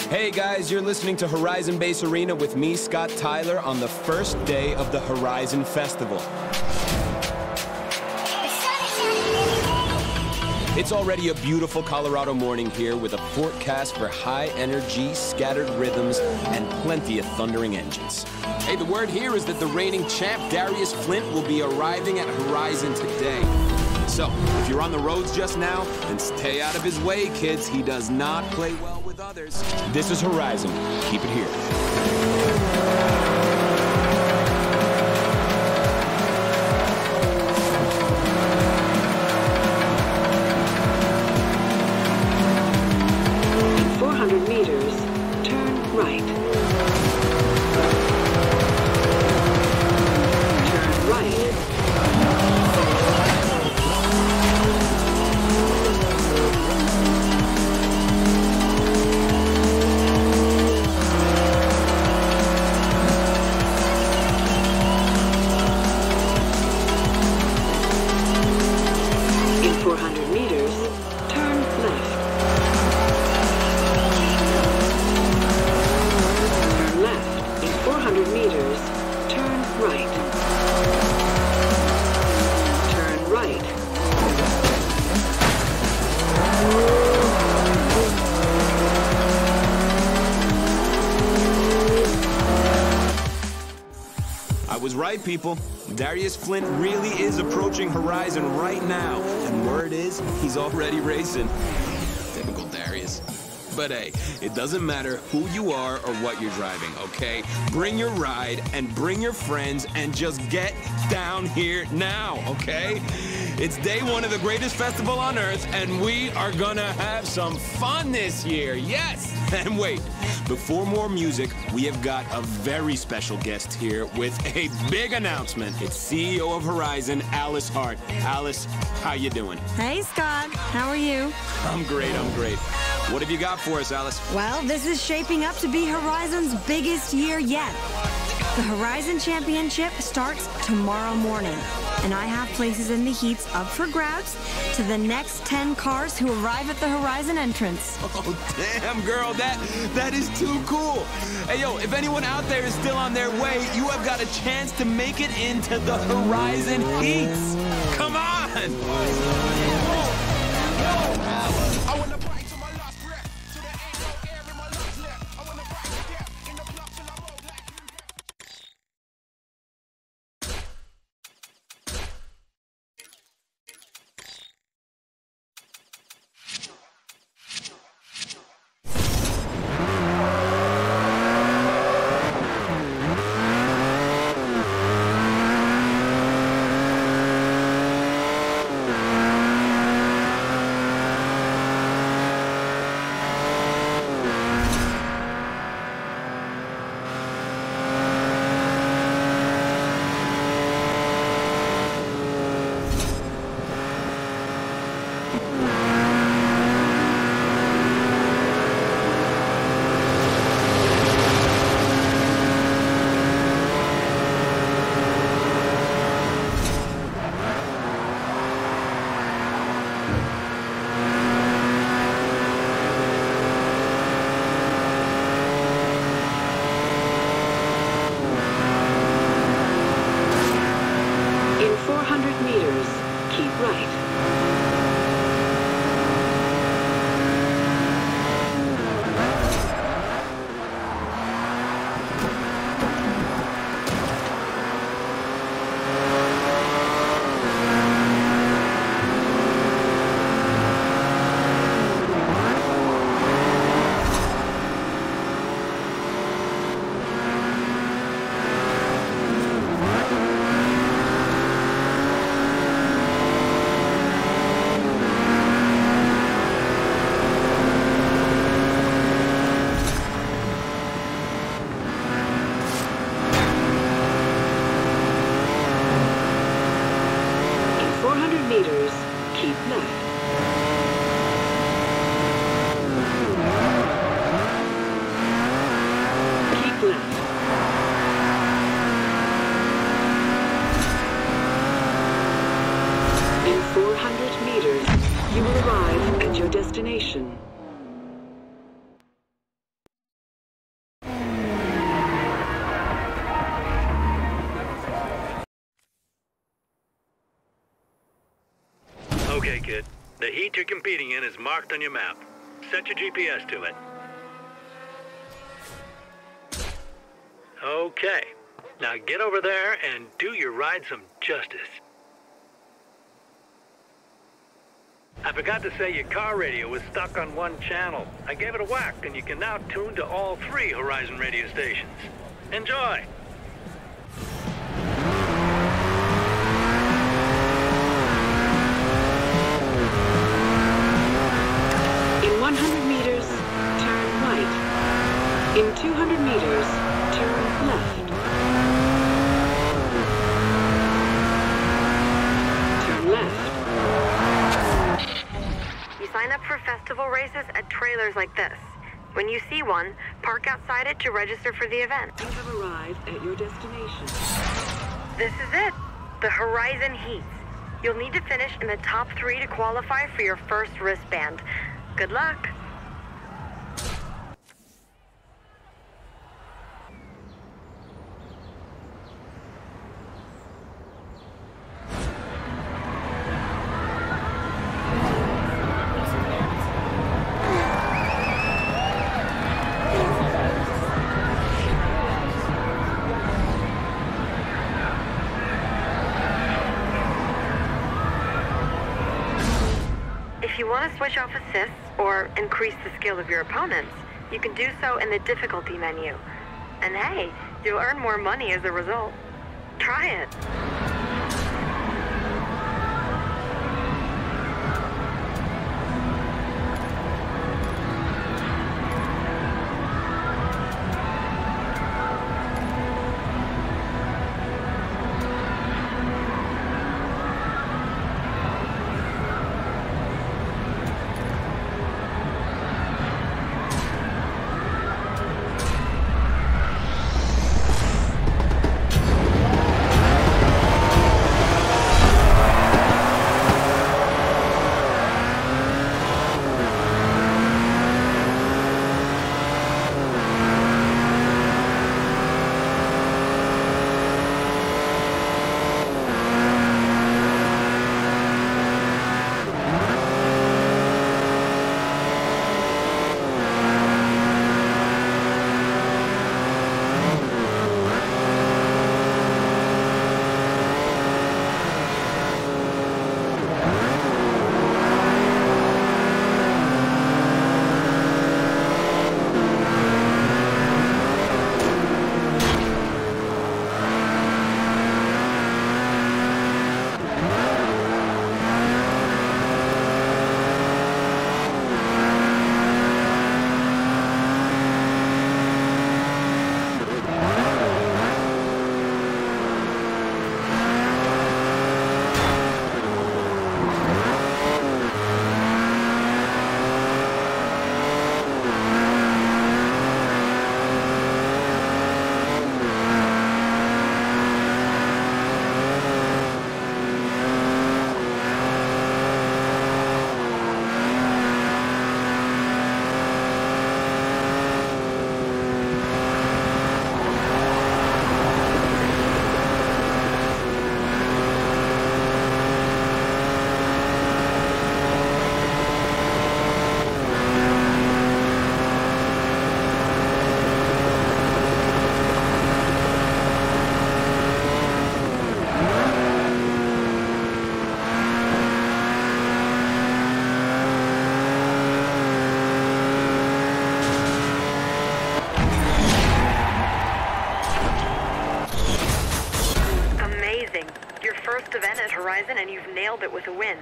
Hey guys, you're listening to Horizon Base Arena with me, Scott Tyler, on the first day of the Horizon Festival. It's already a beautiful Colorado morning here with a forecast for high energy, scattered rhythms, and plenty of thundering engines. Hey, the word here is that the reigning champ, Darius Flint, will be arriving at Horizon today. So, if you're on the roads just now, then stay out of his way, kids. He does not play well with others. This is Horizon. Keep it here. I was right, people. Darius Flint really is approaching Horizon right now. And word is, he's already racing. Typical Darius. But hey, it doesn't matter who you are or what you're driving, okay? Bring your ride and bring your friends and just get down here now, okay? It's day one of the greatest festival on Earth, and we are gonna have some fun this year, yes! And wait, before more music, we have got a very special guest here with a big announcement. It's CEO of Horizon, Alice Hart. Alice, how you doing? Hey, Scott. How are you? I'm great, I'm great. What have you got for us, Alice? Well, this is shaping up to be Horizon's biggest year yet. The Horizon Championship starts tomorrow morning, and I have places in the heats up for grabs to the next 10 cars who arrive at the Horizon entrance. Oh, damn, girl, that is too cool. Hey, yo, if anyone out there is still on their way, you have got a chance to make it into the Horizon heats. Come on! kid. The heat you're competing in is marked on your map. Set your GPS to it. Okay. Now get over there and do your ride some justice. I forgot to say your car radio was stuck on one channel. I gave it a whack, and you can now tune to all 3 Horizon radio stations. Enjoy! In 100 meters, turn right. In 200 meters, turn left. Turn left. You sign up for festival races at trailers like this. When you see one, park outside it to register for the event. You have arrived at your destination. This is it, the Horizon Heats. You'll need to finish in the top 3 to qualify for your first wristband. Good luck. If you want to switch off assists or increase the skill of your opponents, you can do so in the difficulty menu. And hey, you'll earn more money as a result. Try it. Event at Horizon, and you've nailed it with a win.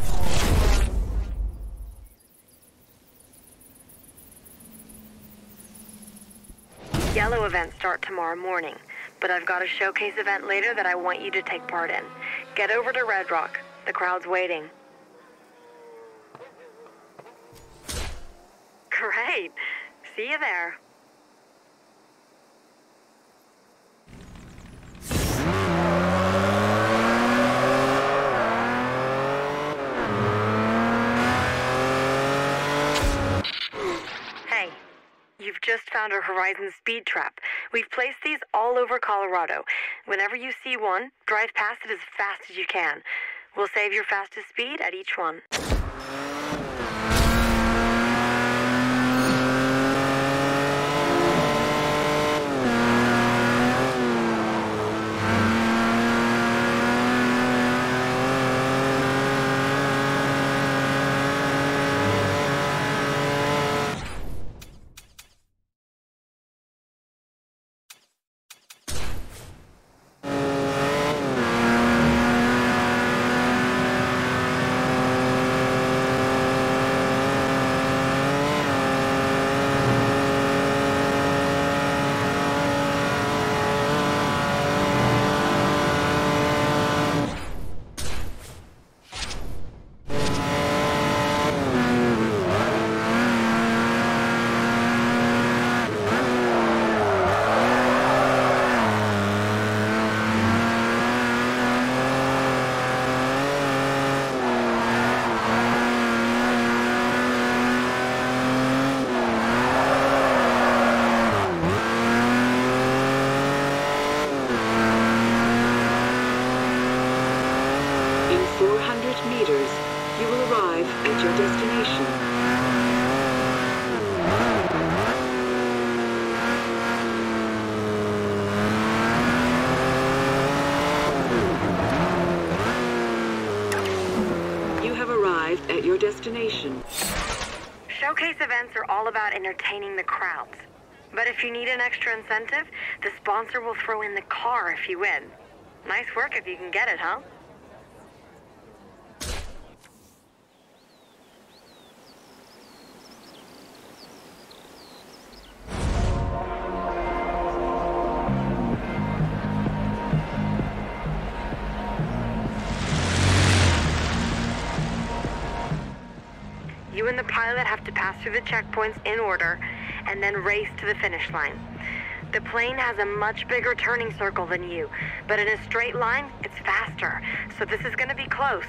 Yellow events start tomorrow morning, but I've got a showcase event later that I want you to take part in. Get over to Red Rock. The crowd's waiting. Great. See you there. You've just found a Horizon speed trap. We've placed these all over Colorado. Whenever you see one, drive past it as fast as you can. We'll save your fastest speed at each one. In 400 meters, you will arrive at your destination. You have arrived at your destination. Showcase events are all about entertaining the crowds. But if you need an extra incentive, the sponsor will throw in the car if you win. Nice work if you can get it, huh? You and the pilot have to pass through the checkpoints in order and then race to the finish line. The plane has a much bigger turning circle than you, but in a straight line, it's faster. So this is going to be close.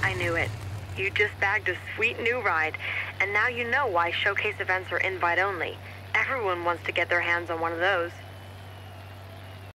I knew it. You just bagged a sweet new ride, and now you know why showcase events are invite only. Everyone wants to get their hands on one of those.